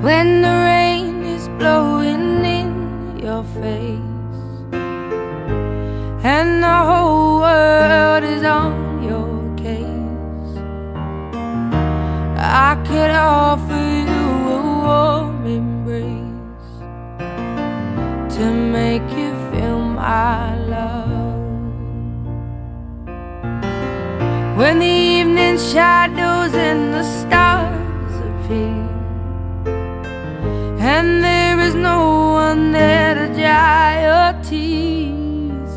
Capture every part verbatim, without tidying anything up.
when the rain is blowing in your face and the whole world is on your case. I could offer you a warm embrace to make you feel my love. When the evening shadows and the stars appear and there is no one there to dry your tears,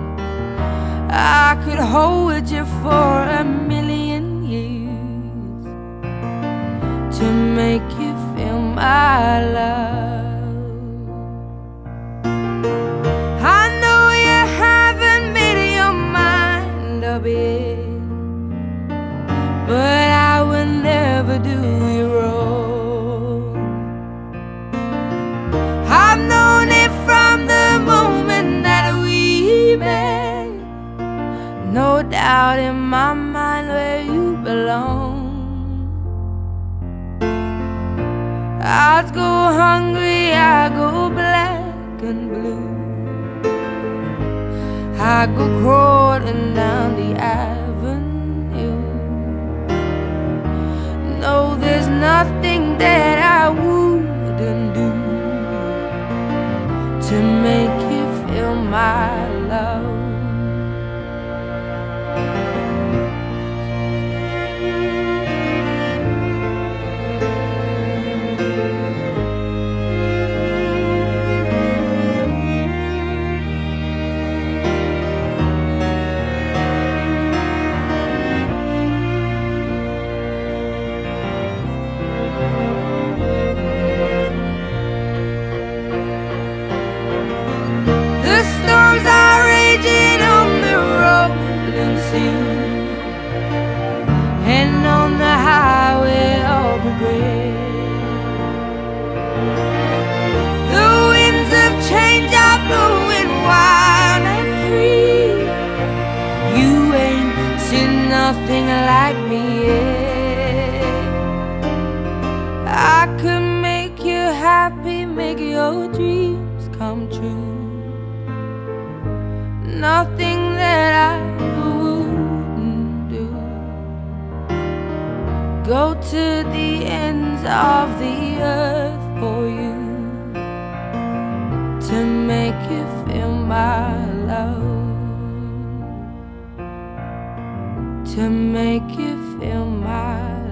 I could hold you for a million years to make you feel my love. I know you haven't made your mind up yet, but I will never do you wrong. I've known it from the moment that we met, no doubt in my mind where you belong. I'd go hungry, I go black and blue, I go crawling down the avenue. No, there's nothing that I wouldn't do to make you feel my love. And on the highway of regret, the winds of change are blowing wild and free. You ain't seen nothing like me yet. I could make you happy, make your dreams come true. Nothing that I wouldn't do. Go to the ends of the earth for you to make you feel my love, to make you feel my love.